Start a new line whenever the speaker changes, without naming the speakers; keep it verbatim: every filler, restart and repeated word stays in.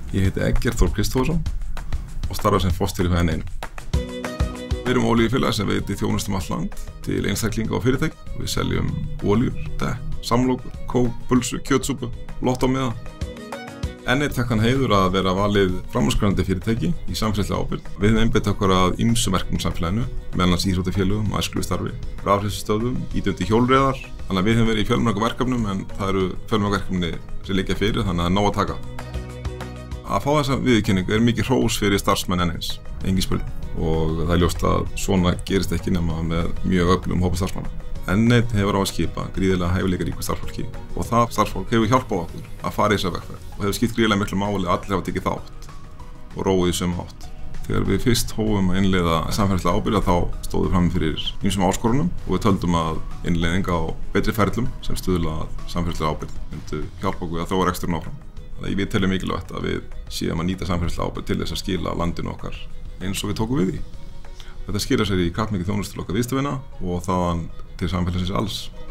Ég heiti Eggert Þór Kristófersson og starfa sem forstjóri hjá N eins. Við erum olíufélag sem veitir þjónustu um allt land til einstaklinga og fyrirtækja. Við seljum olíur, dekk, samlokur, kók, pulsu, kjötsúpu, lottómiða. N eins fékk þann heiður að vera valið framúrskarandi fyrirtæki í samfélagslega ábyrgð. Við höfum einbeitt okkur að ýmsum verkefnum í samfélaginu, meðal annars íþróttafélögum og æskulýðsstarfi, rafhleðslustöðvum, ýtandi hjólreiðar. Þannig að við höfum verið í fjölmörgum verkefnum en það eru fjölmörg verkefni sem liggja fyrir, þannig að það er nóg að taka. Að fá þessa viðurkenningu er mikið hrós fyrir starfsmenn N eins, engin spurning. Og það er ljóst að svona gerist ekki nema með mjög öflugum hópi starfsmanna. N eins hefur á að skipa gríðarlega hæfileikaríku starfsfólki og það starfsfólk hefur hjálpað okkur að fara í þessa vegferð og hefur skipt gríðarlega miklu máli að allir hafa tekið þátt og róið í sömu átt. Þegar við fyrst hófum að innleiða samfélagslega ábyrgð þá stóðum við frammi fyrir ýmsum áskorunum og við töldum að innleiðing á betri ferlum sem stuðla að samfélagslega ábyrgð myndu hjálpa okkur að þróa reksturinn áfram. Þannig að við teljum mikilvægt að við séum að nýta samfélagslega ábyrgð til þess að skila landinu okkar eins og við tókum við því. Þetta skilar sér í kraftmikið þjónustu til okkar viðskiptavina og þaðan til samfélagsins alls.